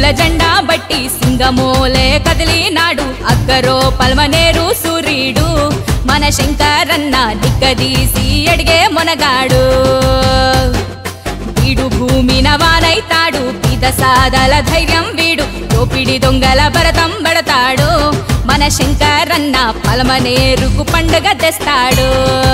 రంగుల జెండా బట్టి సింగమోలే కదిలినాడు అక్కరో పలమనేరు సూర్యుడు మన శంకరన్న దిక్కదీసి అడిగే మొనగాడు వీడు భూమిన వానైతాడు పీద సాదల ధైర్యం వీడు దోపిడి దొంగల భరతం పడతాడు మన శంకరన్న పలమనేరుకు పండుగ తెస్తాడు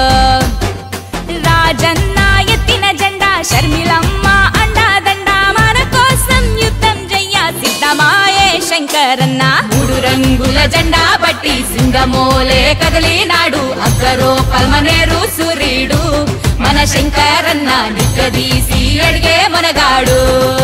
రాజన్న ఎత్తిన జెండా షర్మిలమ్మ అండాదండ మన కోసం యుద్ధం చెయ్య సిద్ధమాయే శంకరన్న మూడు రంగుల జెండా బట్టి సింగమోలే కదిలినాడు అక్కరో పలమనేరు సూర్యుడు మన శంకరన్న నిక్కదీసి అడిగే మనగాడు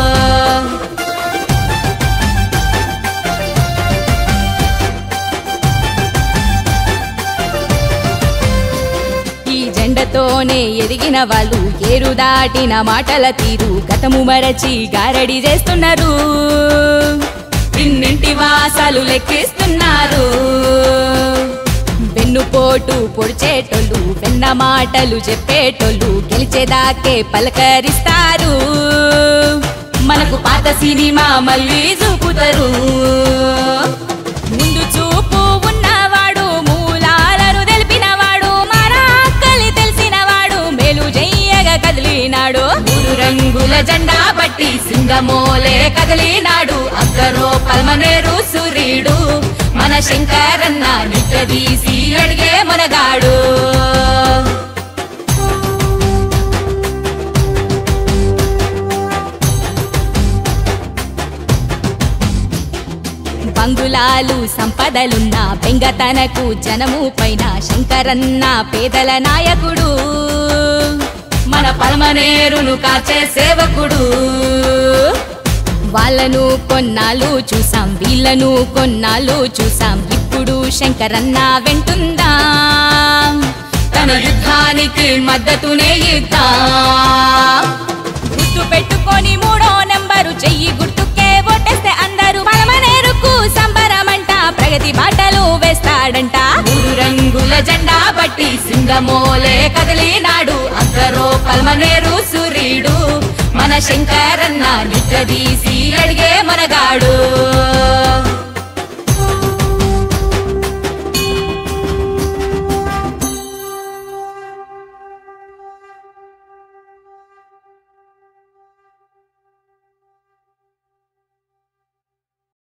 జెండతోనే ఎదిగిన వాళ్ళు ఏరు దాటిన మాటల తీరు గతము మరచి గారడి చేస్తున్నారు ఇన్నింటి వాసాలు లెక్కిస్తున్నారు వెన్నుపోటు పొడిచేటోళ్ళు వెన్న మాటలు చెప్పేటోళ్ళు గెలిచేదాకే పలకరిస్తారు మనకు పాత సినిమా మళ్ళీ చూపుతారు ముందు చూపు ఉన్నవాడు మూలాలను తెలిపినవాడు మన ఆకలి తెలిసినవాడు మేలు చెయ్యగా కదిలినాడు మూడు రంగుల జెండా బట్టి సింగమోలే కదిలినాడు అక్కరో పలమనేరు సూర్యుడు మన శంకరన్న నిక్కదీసి అడిగే మనగాడు బంగులాలు సంపదలున్న బెంగతనకు జనము పైన శంకరన్న పేదల నాయకుడు మన పలమనేరును కాచే సేవకుడు వాళ్ళను కొన్నాళ్ళు చూసాం వీళ్ళను కొన్నాళ్ళు చూసాం ఇప్పుడు శంకరన్న వెంటుందాం తన యుద్ధానికి మద్దతునే ఇద్దాం గుర్తు పెట్టుకొని 3వ నెంబరు చెయ్యి గుర్తుకే ఓటేస్తే అందరూ పలమనేరుకు సంబరమంట ప్రగతి బాటలు వేస్తాడంట మూడు రంగుల జెండా బట్టి సింగమోలే కదిలినాడు అక్కరో పలమనేరు సూర్యుడు మన శంకరన్న నిక్కదీసి అడిగే మనగాడు